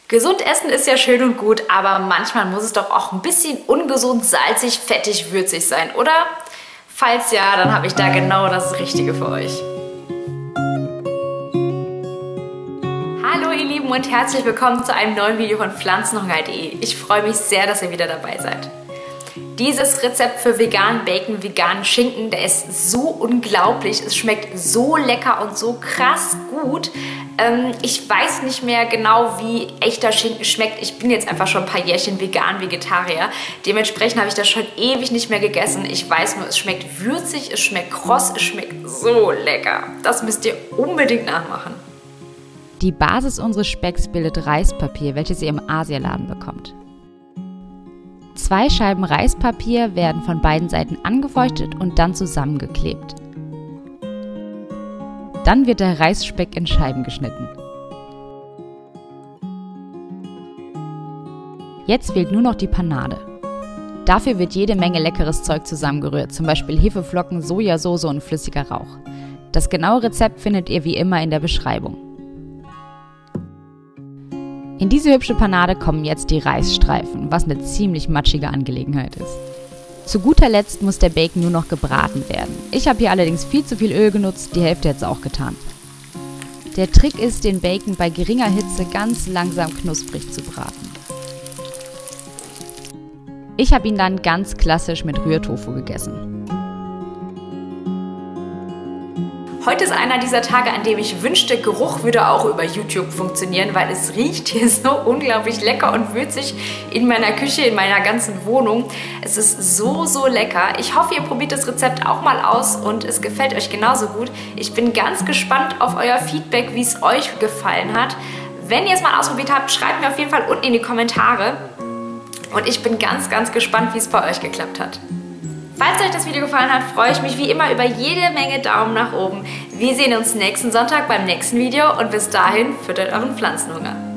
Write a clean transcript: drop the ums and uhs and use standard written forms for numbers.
Gesund essen ist ja schön und gut, aber manchmal muss es doch auch ein bisschen ungesund, salzig, fettig, würzig sein, oder? Falls ja, dann habe ich da genau das Richtige für euch. Hallo ihr Lieben und herzlich willkommen zu einem neuen Video von Pflanzenhunger.de. Ich freue mich sehr, dass ihr wieder dabei seid. Dieses Rezept für veganen Bacon, veganen Schinken, der ist so unglaublich, es schmeckt so lecker und so krass gut. Ich weiß nicht mehr genau, wie echter Schinken schmeckt. Ich bin jetzt einfach schon ein paar Jährchen Vegetarier. Dementsprechend habe ich das schon ewig nicht mehr gegessen. Ich weiß nur, es schmeckt würzig, es schmeckt kross, es schmeckt so lecker. Das müsst ihr unbedingt nachmachen. Die Basis unseres Specks bildet Reispapier, welches ihr im Asialaden bekommt. 2 Scheiben Reispapier werden von beiden Seiten angefeuchtet und dann zusammengeklebt. Dann wird der Reisspeck in Scheiben geschnitten. Jetzt fehlt nur noch die Panade. Dafür wird jede Menge leckeres Zeug zusammengerührt, zum Beispiel Hefeflocken, Sojasauce und flüssiger Rauch. Das genaue Rezept findet ihr wie immer in der Beschreibung. In diese hübsche Panade kommen jetzt die Reisstreifen, was eine ziemlich matschige Angelegenheit ist. Zu guter Letzt muss der Bacon nur noch gebraten werden. Ich habe hier allerdings viel zu viel Öl genutzt, die Hälfte hätte es auch getan. Der Trick ist, den Bacon bei geringer Hitze ganz langsam knusprig zu braten. Ich habe ihn dann ganz klassisch mit Rührtofu gegessen. Heute ist einer dieser Tage, an dem ich wünschte, Geruch würde auch über YouTube funktionieren, weil es riecht hier so unglaublich lecker und würzig in meiner Küche, in meiner ganzen Wohnung. Es ist so, so lecker. Ich hoffe, ihr probiert das Rezept auch mal aus und es gefällt euch genauso gut. Ich bin ganz gespannt auf euer Feedback, wie es euch gefallen hat. Wenn ihr es mal ausprobiert habt, schreibt mir auf jeden Fall unten in die Kommentare. Und ich bin ganz, ganz gespannt, wie es bei euch geklappt hat. Falls euch das Video gefallen hat, freue ich mich wie immer über jede Menge Daumen nach oben. Wir sehen uns nächsten Sonntag beim nächsten Video und bis dahin füttert euren Pflanzenhunger.